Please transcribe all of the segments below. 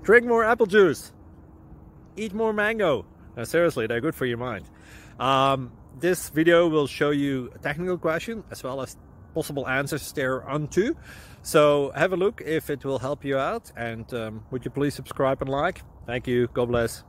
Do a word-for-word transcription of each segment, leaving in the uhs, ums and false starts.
Drink more apple juice. Eat more mango. No, seriously, they're good for your mind. Um, this video will show you a technical question as well as possible answers thereunto. So have a look if it will help you out, and um, would you please subscribe and like? Thank you. God bless.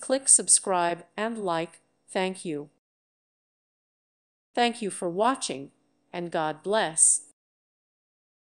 click subscribe and like. Thank you. Thank you for watching, and God bless.